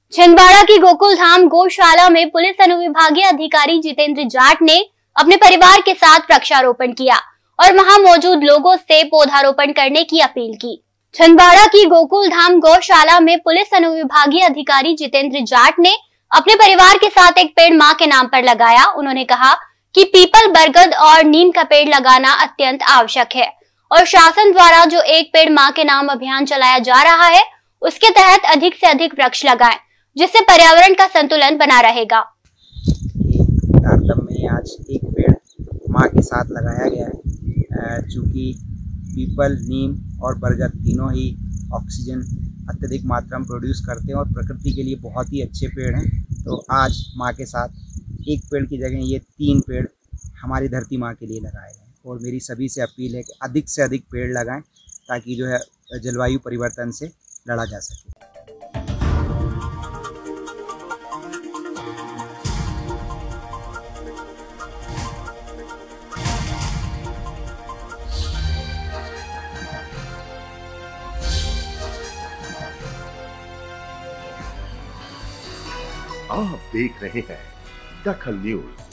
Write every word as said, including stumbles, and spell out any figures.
छिंदवाड़ा की गोकुल धाम गौशाला में पुलिस अनुविभागीय अधिकारी जितेंद्र जाट ने अपने परिवार के साथ वृक्षारोपण किया और वहां मौजूद लोगों से पौधारोपण करने की अपील की। छिंदवाड़ा की गोकुल धाम गौशाला में पुलिस अनुविभागीय अधिकारी जितेंद्र जाट ने अपने परिवार के साथ एक पेड़ मां के नाम पर लगाया। उन्होंने कहा कि पीपल, बरगद और नीम का पेड़ लगाना अत्यंत आवश्यक है और शासन द्वारा जो एक पेड़ मां के नाम अभियान चलाया जा रहा है उसके तहत अधिक से अधिक वृक्ष लगाएं, जिससे पर्यावरण का संतुलन बना रहेगा। तारतम्य में आज एक पेड़ मां के साथ लगाया गया है। चूँकि पीपल, नीम और बरगद तीनों ही ऑक्सीजन अत्यधिक मात्रा में प्रोड्यूस करते हैं और प्रकृति के लिए बहुत ही अच्छे पेड़ हैं, तो आज मां के साथ एक पेड़ की जगह ये तीन पेड़ हमारी धरती मां के लिए लगाए गए। और मेरी सभी से अपील है कि अधिक से अधिक पेड़ लगाएं ताकि जो है जलवायु परिवर्तन से लड़ा जा सके। आप देख रहे हैं दखल न्यूज।